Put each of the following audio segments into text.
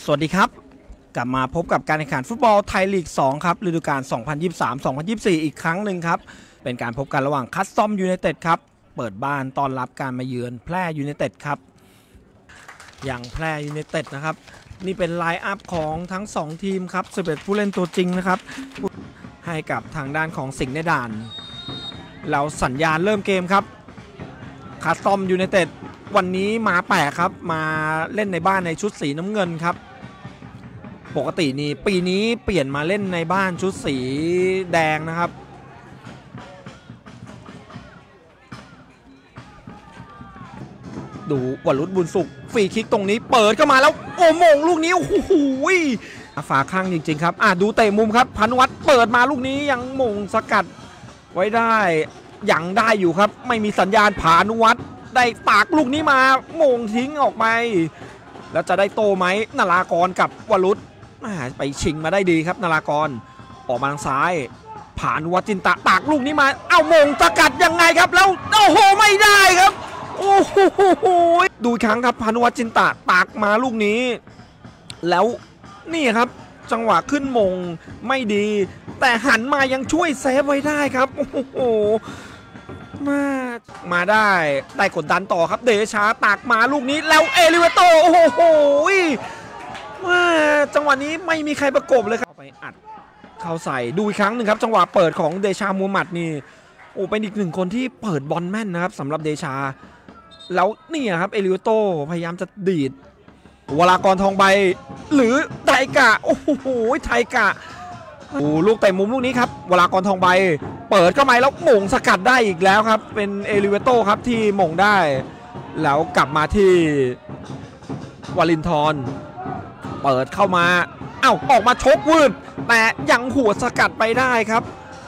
สวัสดีครับกลับมาพบกับการแข่งขันฟุตบอลไทยลีก2ครับฤดูกาล 2023-2024 อีกครั้งหนึ่งครับเป็นการพบกันระหว่างคัสตอมยูไนเต็ดครับเปิดบ้านต้อนรับการมาเยือนแพร่ยูไนเต็ดครับอย่างแพร่ยูไนเต็ดนะครับนี่เป็นไลน์อัพของทั้ง2ทีมครับ11ผู้เล่นตัวจริงนะครับให้กับทางด้านของสิงห์ในด่านแล้วสัญญาณเริ่มเกมครับคัสตอมยูไนเต็ดวันนี้มาแปลกครับมาเล่นในบ้านในชุดสีน้ำเงินครับปกตินี่ปีนี้เปลี่ยนมาเล่นในบ้านชุดสีแดงนะครับดูวรุษบุญสุขฟรีคิกตรงนี้เปิดเข้ามาแล้วโอ้โมงลูกนี้โอ้โหฝาข้างจริงๆครับดูเตะมุมครับพานุวัฒน์เปิดมาลูกนี้ยังมงสกัดไว้ได้ยังได้อยู่ครับไม่มีสัญญาณพานุวัฒน์ได้ตากลูกนี้มาโมงทิ้งออกไปแล้วจะได้โตไหมนรากรกับวรุษไปชิงมาได้ดีครับนรากรออกมาทางซ้ายผ่านวัจินตะตากลูกนี้มาเอาโมงสกัดยังไงครับแล้วโอ้โหไม่ได้ครับโอ้โหดูอีกครั้งครับพานุวัจินตะตากมาลูกนี้แล้วนี่ครับจังหวะขึ้นมงไม่ดีแต่หันมายังช่วยเซฟไว้ได้ครับโอ้โหมาได้กดดันต่อครับเดชาตากมาลูกนี้แล้วเอลิเวโตโอ้โหจังหวะนี้ไม่มีใครประกบเลยครับไปอัดเข้าใส่ดูอีกครั้งหนึ่งครับจังหวะเปิดของเดชามูฮัมหมัดนี่โอ้เป็นอีกหนึ่งคนที่เปิดบอลแม่นนะครับสำหรับเดชาแล้วนี่ครับเอลิเวโตพยายามจะดีดวรากรทองใบหรือไทกะโอ้โหไทกะลูกเตะมุมลูกนี้ครับวรากรทองใบเปิดเข้ามาแล้วหม่งสกัดได้อีกแล้วครับเป็นเอลิเวโตครับที่หม่งได้แล้วกลับมาที่วลินทรเปิดเข้ามาออกมาชกวืดแต่ยังหัวสกัดไปได้ครับ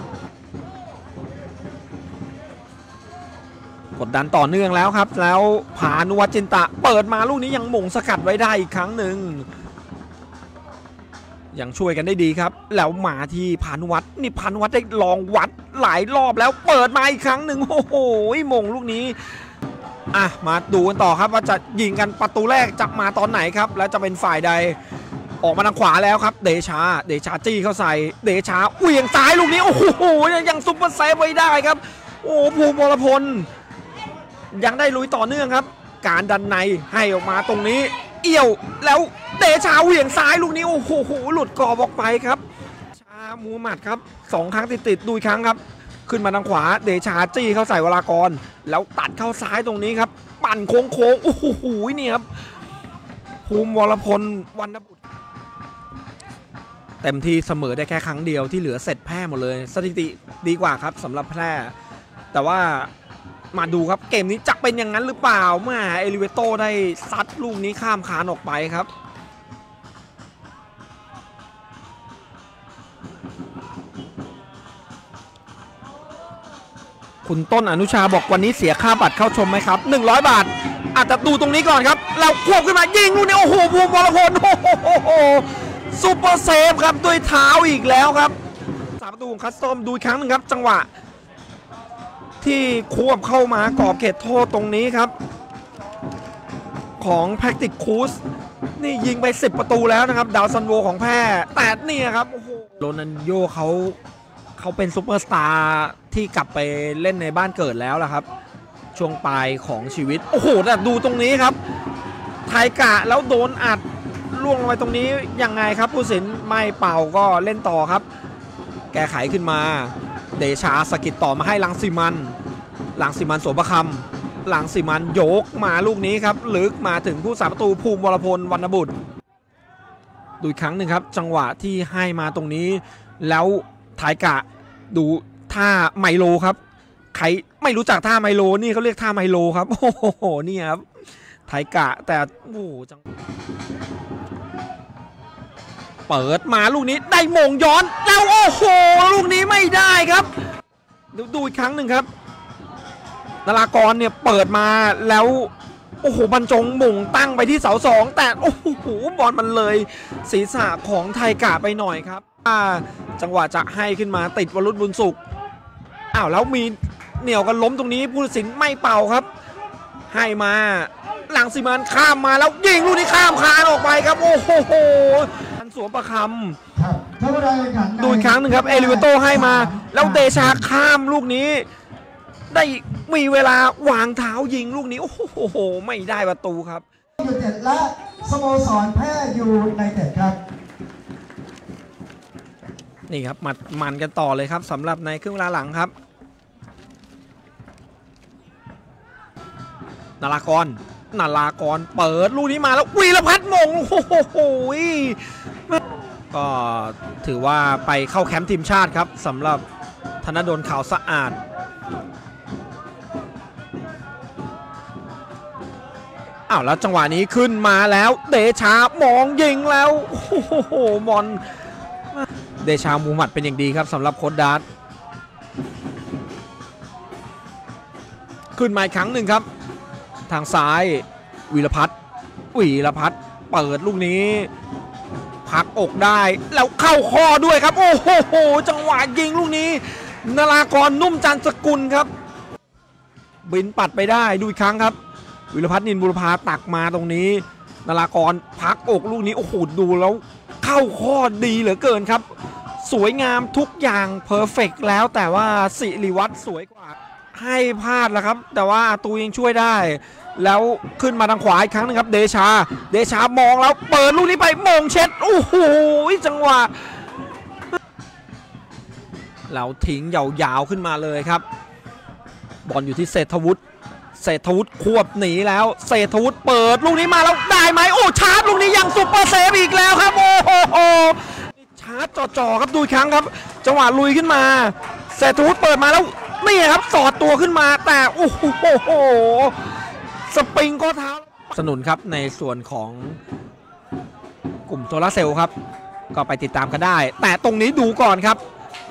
กดดันต่อเนื่องแล้วครับแล้วพานุวัฒน์จินตะเปิดมาลูกนี้ยังหม่งสกัดไว้ได้อีกครั้งหนึ่งยังช่วยกันได้ดีครับแล้วมาที่พานุวัฒน์นี่พานุวัฒน์ได้ลองวัดหลายรอบแล้วเปิดมาอีกครั้งหนึ่งโอ้โหมงลูกนี้มาดูกันต่อครับว่าจะยิงกันประตูแรกจะมาตอนไหนครับแล้วจะเป็นฝ่ายใดออกมาทางขวาแล้วครับเดชาจี้เข้าใส่เดชาเหวี่ยงซ้ายลูกนี้โอ้โหยังซุปเปอร์เซฟไว้ได้ครับโอ้ภูมิวรพลยังได้ลุยต่อเนื่องครับการดันในให้ออกมาตรงนี้เอี่ยวแล้วเดชาเหวี่ยงซ้ายลูกนี้โอ้โหหลุดกรอบออกไปครับชามูฮัมหมัดครับ2 ครั้งติดดูอีกครั้งครับขึ้นมาทางขวาเดชาจี้เข้าใส่วรากรแล้วตัดเข้าซ้ายตรงนี้ครับปั่นโค้งโอ้โหนี่ครับภูมิวรพลวรรณบุตรเต็มที่เสมอได้แค่ครั้งเดียวที่เหลือเสร็จแพร่หมดเลยสถิติดีกว่าครับสำหรับแพร่แต่ว่ามาดูครับเกมนี้จะเป็นอย่างนั้นหรือเปล่าเมื่อเอลิเวโตได้ซัดลูกนี้ข้ามคานออกไปครับคุณต้นอนุชาบอกวันนี้เสียค่าบัตรเข้าชมไหมครับ100 บาทอาจจะดูตรงนี้ก่อนครับเราควบขึ้นมายิงลูกนี้โอ้โหภูมิวรพลโอ้โหซุปเปอร์เซฟครับด้วยเท้าอีกแล้วครับ3 ประตูของคัสตอมดูอีกครั้งหนึ่งครับจังหวะที่ควบเข้ามากรอบเขตโทษตรงนี้ครับของแพคติกคูสนี่ยิงไป10 ประตูแล้วนะครับดาวซันโวของแพร่แต่นี่ครับโอ้โหโรนัลโญ่เขาเป็นซุปเปอร์สตาร์ที่กลับไปเล่นในบ้านเกิดแล้วล่ะครับช่วงปลายของชีวิตโอ้โหแต่ดูตรงนี้ครับไทกะแล้วโดนอัดล่วงลงไปตรงนี้ยังไงครับผู้สินไม่เป่าก็เล่นต่อครับแก้ไขขึ้นมาเดชาสกิดต่อมาให้ลังสีมันสวนประคำลังสีมันโยกมาลูกนี้ครับลึกมาถึงผู้สาประตูภูมิวรพลวรรณบุตรดูอีกครั้งหนึ่งครับจังหวะที่ให้มาตรงนี้แล้วไทกะดูท่าไมโลครับใครไม่รู้จักท่าไมโลนี่เขาเรียกท่าไมโลครับโอ้โหนี่ครับไทกะแต่โอ้จังเปิดมาลูกนี้ได้มงย้อนแล้วโอ้โหลูกนี้ไม่ได้ครับดูอีกครั้งหนึ่งครับนรากรเนี่ยเปิดมาแล้วโอ้โหบรรจงมงตั้งไปที่เสา2แต่โอ้โหบอลมันเลยศีรษะของไทกะไปหน่อยครับจังหวะจะให้ขึ้นมาติดวรุษบุญสุขแล้วมีเหนี่ยวกันล้มตรงนี้ผู้ตัดสินไม่เป่าครับให้มาหลังสีมันข้ามมาแล้วยิงลูกนี้ข้ามคานออกไปครับโอ้โหอันสวมประคำดูอีกครั้งหนึ่งครับเอลิเวโตให้มาแล้วเดชาข้ามลูกนี้ได้มีเวลาวางเท้ายิงลูกนี้โอ้โหไม่ได้ประตูครับยูเต็ดและสโมสรแพร่ยูไนเต็ดครับนี่ครับมันกันต่อเลยครับสำหรับในครึ่งเวลาหลังครับนารากรเปิดลูกนี้มาแล้ววีรพัฒน์มงโอ้โหก็ถือว่าไปเข้าแคมป์ทีมชาติครับสำหรับธนดลขาวสะอาดแล้วจังหวะนี้ขึ้นมาแล้วเดชามองยิงแล้วโอ้โหมอนเดชามูฮัมหมัดเป็นอย่างดีครับสำหรับโค้ชดาร์ตขึ้นมาอีกครั้งหนึ่งครับทางซ้ายวีรพัฒน์เปิดลูกนี้พักอกได้แล้วเข้าข้อด้วยครับโอ้โหจังหวะยิงลูกนี้นรากรนุ่มจันทร์สกุลครับบินปัดไปได้ดูอีกครั้งครับวิรพัฒน์นินบุรพาตักมาตรงนี้นรากรพักอกลูกนี้โอ้โหดูแล้วเข้าข้อดีเหลือเกินครับสวยงามทุกอย่างเพอร์เฟกต์แล้วแต่ว่าสิริวัฒน์สวยกว่าให้พลาดแล้วครับแต่ว่าอาตูยังช่วยได้แล้วขึ้นมาทางขวาอีกครั้งนึงครับเดชามองแล้วเปิดลูกนี้ไปมงเช็ดโอ้โหจังหวะแล้วทิ้งยาวๆขึ้นมาเลยครับบอลอยู่ที่เศรษฐวุฒิควบหนีแล้วเศรษฐวุฒิเปิดลูกนี้มาแล้วได้ไหมโอ้ชาร์จลูกนี้ยังซุปเปอร์เซฟอีกแล้วครับโอ้โหชาร์จจ่อครับดูอีกครั้งครับจังหวะลุยขึ้นมาเศรษฐวุฒิเปิดมาแล้วนี่ครับสอดตัวขึ้นมาแต่โอ้โหสปริงก็เท้าสนุนครับในส่วนของกลุ่มโซลาร์เซลล์ครับก็ไปติดตามกันได้แต่ตรงนี้ดูก่อนครับ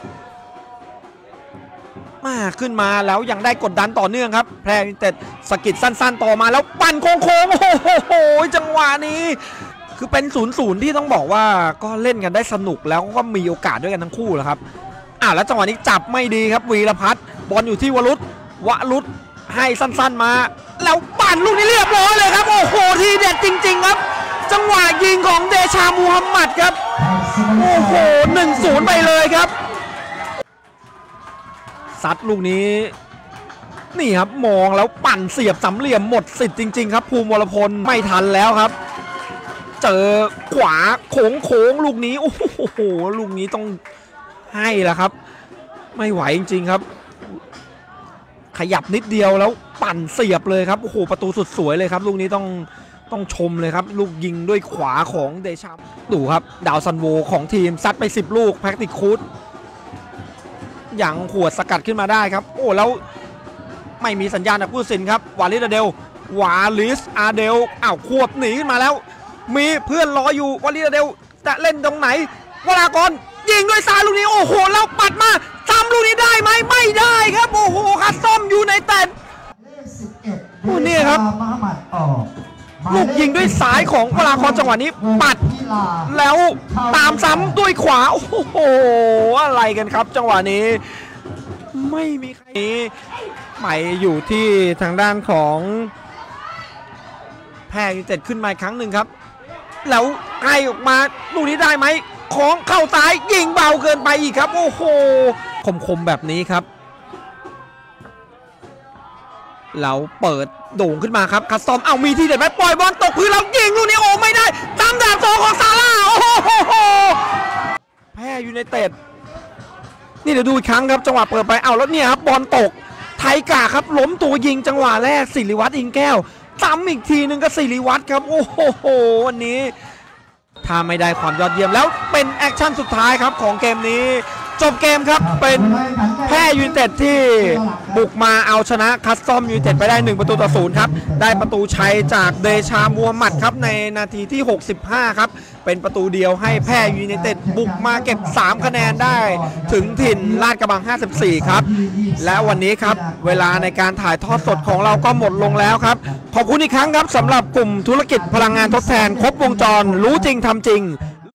มาขึ้นมาแล้วยังได้กดดันต่อเนื่องครับแพร่ยูไนเต็ดสกิดสั้นๆต่อมาแล้วปั่นโค้งโอ้โหจังหวะนี้คือเป็น0-0ที่ต้องบอกว่าก็เล่นกันได้สนุกแล้วก็มีโอกาสด้วยกันทั้งคู่แหละครับแล้วจังหวะนี้จับไม่ดีครับวีรพัฒน์บอลอยู่ที่วรุษให้สั้นๆมาแล้วปั่นลูกนี้เรียบร้อยเลยครับโอ้โหทีเด็ดจริงๆครับจังหวะยิงของเดชามูฮัมหมัดครับโอ้โห1-0ไปเลยครับซัดลูกนี้นี่ครับมองแล้วปั่นเสียบสามเหลี่ยมหมดสิทธิ์จริงๆครับภูมิวรพลไม่ทันแล้วครับเจอขวาโค้งลูกนี้โอ้โหลูกนี้ต้องให้แล้วครับไม่ไหวจริงๆครับขยับนิดเดียวแล้วปั่นเสียบเลยครับโอ้โหประตูสุดสวยเลยครับลูกนี้ต้องชมเลยครับลูกยิงด้วยขวาของเดชาดูครับดาวซันโวของทีมซัดไป10ลูกแพ็กติคูดอย่างหัวสกัดขึ้นมาได้ครับโอ้แล้วไม่มีสัญญาณจากผู้ตัดสินครับวาลิสอาเดลควบหนีขึ้นมาแล้วมีเพื่อนรออยู่วาลิสอาเดลจะเล่นตรงไหนวรากรยิงด้วยซ้ายลูกนี้โอ้โหแล้วปัดมาซ้ำลูกนี้ได้ไหมไม่ได้ครับโอ้โหคัสซ้อมยูไนเต็ดนี่ครับลูกยิงด้วยซ้ายของวรากรจังหวะนี้ปัดแล้วตามซ้ำด้วยขวาโอ้โหอะไรกันครับจังหวะนี้ไม่มีใครไปอยู่ที่ทางด้านของแพร่ยูไนเต็ดขึ้นมาอีกครั้งหนึ่งครับแล้วให้ออกมาลูกนี้ได้ไหมของเข้าซ้ายยิงเบาเกินไปอีกครับโอ้โหคมแบบนี้ครับเราเปิดโด่งขึ้นมาครับคัสตอมมีที่เด็ดไหมปล่อยบอลตกพื้นแล้วยิงลูกนี้โอ้ไม่ได้ตามดาบ2ของซาร่าโอ้โหแพ้ยูไนเต็ดนี่เดี๋ยวดูอีกครั้งครับจังหวะเปิดไปแล้วเนี่ยครับบอลตกไทกาครับล้มตัวยิงจังหวะแรกศิริวัฒน์อิงแก้วซ้ำอีกทีนึงก็ศิริวัฒน์ครับโอ้โหวันนี้ถ้าไม่ได้ความยอดเยี่ยมแล้วเป็นแอคชั่นสุดท้ายครับของเกมนี้จบเกมครับเป็นแพร่ยูไนเต็ดที่บุกมาเอาชนะคัสตอมยูไนเต็ดไปได้1-0ครับได้ประตูชัยจากเดชามูฮัมหมัดครับในนาทีที่65ครับเป็นประตูเดียวให้แพร่ยูไนเต็ดบุกมาเก็บ3คะแนนได้ถึงถิ่นลาดกระบัง54ครับและวันนี้ครับเวลาในการถ่ายทอดสดของเราก็หมดลงแล้วครับขอบคุณอีกครั้งครับสำหรับกลุ่มธุรกิจพลังงานทดแทนครบวงจรรู้จริงทำจริง